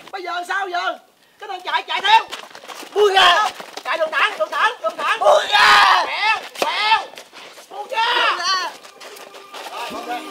Bây giờ sao giờ? Cái thằng chạy theo. Buông ra. Chạy đường thẳng. Buông ra. Quẹo. Buông ra. Rồi, ok.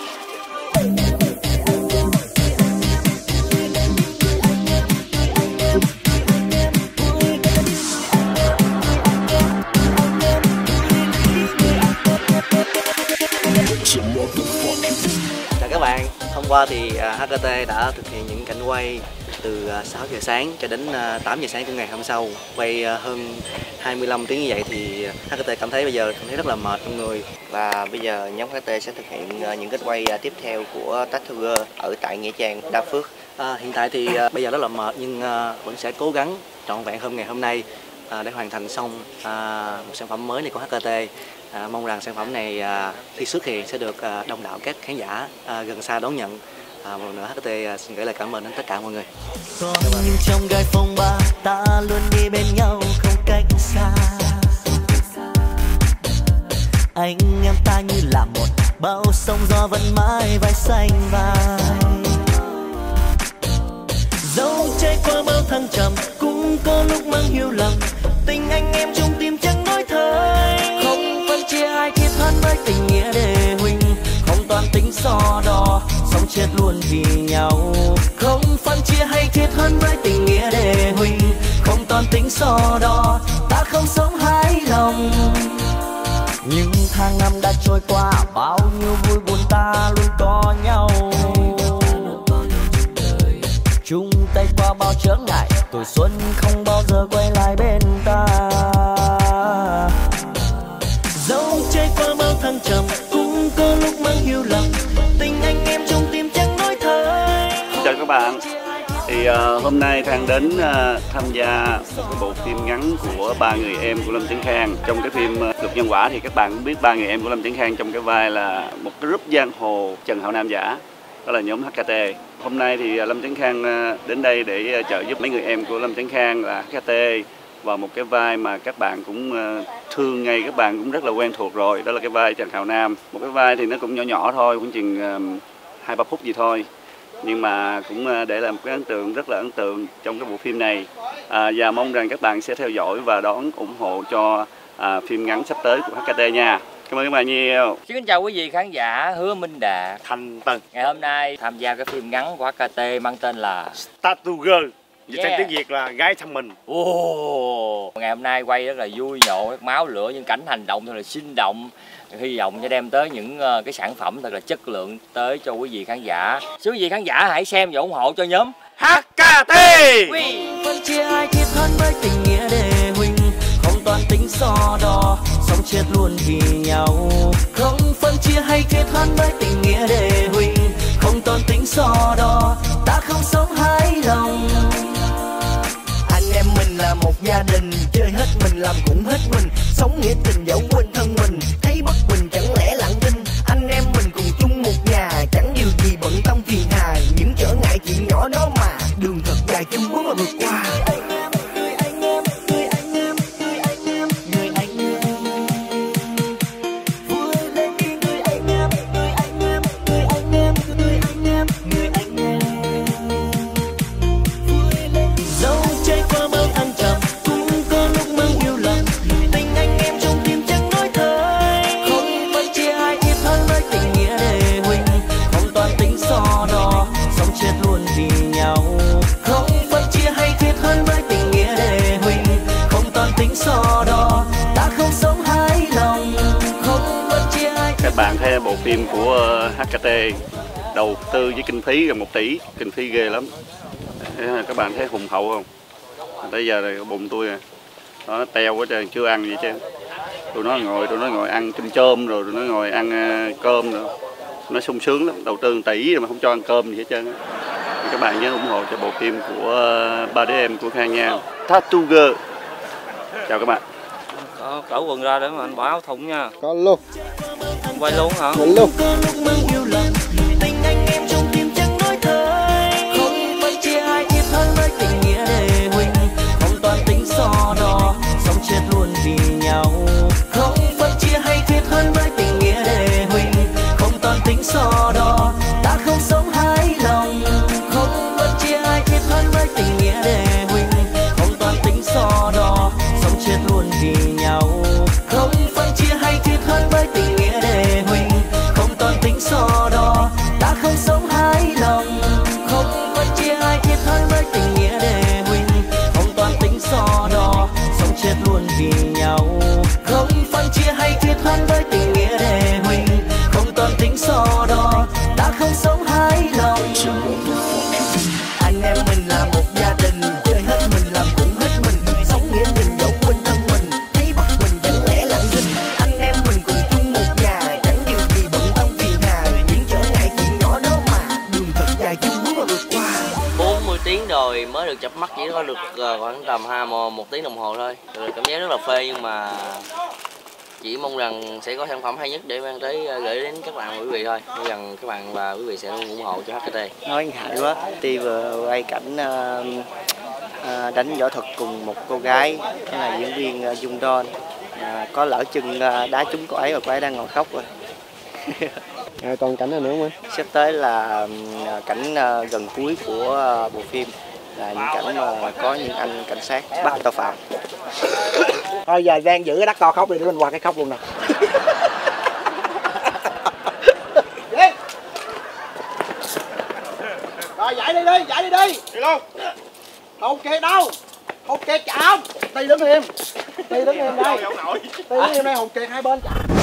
Chào các bạn, hôm qua thì HKT đã thực hiện những cảnh quay từ 6 giờ sáng cho đến 8 giờ sáng của ngày hôm sau. Quay hơn 25 tiếng như vậy thì HKT cảm thấy rất là mệt trong người. Và bây giờ nhóm HKT sẽ thực hiện những cảnh quay tiếp theo của Tattooger ở tại Nghĩa Trang, Đa Phước. Hiện tại thì bây giờ rất là mệt nhưng vẫn sẽ cố gắng trọn vẹn ngày hôm nay để hoàn thành xong một sản phẩm mới này của HKT. Mong rằng sản phẩm này khi xuất hiện sẽ được đông đảo các khán giả gần xa đón nhận. Một lần nữa HKT xin gửi lời cảm ơn đến tất cả mọi người. Nhưng trong gai phong ba ta luôn đi bên nhau không cách xa. Anh em ta như là một bão sóng gió vẫn mãi vai xanh vai. Dẫu trải qua bao thăng trầm cũng có lúc mang hiểu lầm. Tình anh em trong tim chẳng nói thời. Không phân chia ai thiết hơn với tình nghĩa để huynh. Không toàn tính so đo sống chết luôn vì nhau. Không phân chia hay thiết hơn với tình nghĩa để huynh. Không toàn tính so đo ta không sống hài lòng. Nhưng tháng năm đã trôi qua bao nhiêu vui buồn ta luôn có nhau. Chung tay qua bao chướng ngại tuổi xuân không bao giờ quay lại bên ta. Dẫu trải qua bao thăng trầm cũng có lúc mang hiểu lầm. Tình anh em trong tim chẳng nói thời. Chào các bạn. Thì hôm nay Khang đến tham gia một cái bộ phim ngắn của ba người em của Lâm Tấn Khang. Trong cái phim Luật Nhân Quả thì các bạn cũng biết ba người em của Lâm Tấn Khang trong cái vai là một cái group giang hồ Trần Hạo Nam giả. Đó là nhóm HKT. Hôm nay thì Lâm Tấn Khang đến đây để trợ giúp mấy người em của Lâm Tấn Khang là HKT vào một cái vai mà các bạn cũng thương ngay, các bạn cũng rất là quen thuộc rồi. Đó là cái vai Trần Hạo Nam. Một cái vai thì nó cũng nhỏ nhỏ thôi, cũng chừng 2-3 phút gì thôi. Nhưng mà cũng để lại một cái ấn tượng rất là ấn tượng trong cái bộ phim này. Và mong rằng các bạn sẽ theo dõi và đón ủng hộ cho phim ngắn sắp tới của HKT nha. Cảm ơn các bạn nhiều. Xin chào quý vị khán giả, Hứa Minh Đạt, Thành Tần. Ngày hôm nay tham gia cái phim ngắn của HKT mang tên là Tattooger. Dịch sang tiếng Việt là gái thăm mình. Ngày hôm nay quay rất là vui nhộn, máu lửa, những cảnh hành động thật là sinh động. Hy vọng sẽ đem tới những cái sản phẩm thật là chất lượng tới cho quý vị khán giả. Xin quý vị khán giả hãy xem và ủng hộ cho nhóm HKT. Phân chia ai thiết hơn với tình nghĩa để huynh. Không toàn tính so đo sống chết luôn vì nhau. Không phân chia hay thiết hơn với tình nghĩa để huynh. Không toàn tính so đo ta không sống hài lòng. Anh em mình là một gia đình, chơi hết mình làm cũng hết mình. Sống nghĩa tình dẫu quên thân mình, thấy bất bình chẳng lẽ lặng thinh. Anh em mình cùng chung một nhà, chẳng điều gì bận tâm phiền hà. Những trở ngại chuyện nhỏ đó mà đường thật dài chung bước mà vượt qua. Các bạn thấy bộ phim của HKT đầu tư với kinh phí gần 1 tỷ, kinh phí ghê lắm. Các bạn thấy hùng hậu không? Tới giờ này bụng tôi nè, nó teo quá trời, chưa ăn gì chứ. Tụi nó ngồi ăn cơm chôm rồi, tụi nó ngồi ăn cơm rồi. Nó sung sướng lắm, đầu tư 1 tỷ rồi mà không cho ăn cơm gì hết trơn. Các bạn nhớ ủng hộ cho bộ phim của ba đứa em của Khang nha. Tattooger. Chào các bạn. Có cởi quần ra để mà anh bỏ áo thun nha. Có luôn. Quay luôn hả? Quay luôn. Tình anh em trong tim chẳng nói thời. Không phân chia ai thiết hơn với tình nghĩa để huynh. Không toàn tính so đo sống chết luôn vì nhau. Không phân chia hay thiết hơn với tình nghĩa để huynh. Không toàn tính so đo ta không sống hài lòng. Không phân chia ai thiết hơn với tình nghĩa đệ huynh, không toan tính so đo, sống chết luôn vì nhau. Không phân chia hay thiệt hơn với tình nghĩa đệ huynh, không toan tính so đo, ta không sống hai lòng. Không phân chia hay thiệt hơn với tình nghĩa đệ huynh, không toan tính so đo, sống chết luôn vì nhau. Không phân chia hay thiệt hơn với tình nghĩa đệ huynh, không toan tính so đo, ta không sống hai lòng. Anh em mình là một gia đình, chơi hết mình làm cũng hết mình, sống nghĩa tình dẫu quên thân mình, thấy bắt mình chẳng lẽ lặng thinh. Anh em mình cùng chung một nhà, chẳng điều gì bận tâm phiền hà, những trở ngại chuyện nhỏ đó mà đường thật dài chung bước mà vượt qua. 40 tiếng rồi mới được chập mắt, chỉ có được khoảng tầm 1 tiếng đồng hồ thôi. Rồi cảm giác rất là phê, nhưng mà chỉ mong rằng sẽ có sản phẩm hay nhất để mang tới gửi đến các bạn và quý vị thôi. Mong rằng các bạn và quý vị sẽ luôn ủng hộ cho HKT. Nói ngại quá. Ti vừa quay cảnh đánh võ thuật cùng một cô gái, đó là diễn viên Dung Don. Có lỡ chừng đá trúng cô ấy và cô ấy đang ngồi khóc rồi. Còn cảnh nào nữa không anh? Sắp tới là cảnh gần cuối của bộ phim, là những cảnh mà có những anh cảnh sát bắt tội phạm. Thôi giờ Giang giữ cái đắt to khóc đi để mình qua cái khóc luôn nè. Rồi dậy đi đi. Đi luôn. Không kê đâu. Không kê chạm. Ti đứng im. Ti đứng im đây. Ti đứng im đây, Hồng Kiệt hai bên chạm.